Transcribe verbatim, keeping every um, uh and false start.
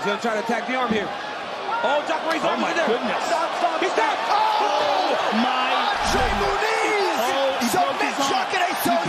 He's gonna try to attack the arm here. Oh, Jacare's arm is in there. Goodness. Stop, stop, He's down. Oh, my Andre Muniz! Oh, he Submit broke his arm. Jacare, He